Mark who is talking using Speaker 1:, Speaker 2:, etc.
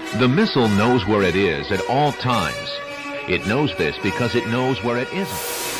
Speaker 1: The missile knows where it is at all times. It knows this because it knows where it isn't.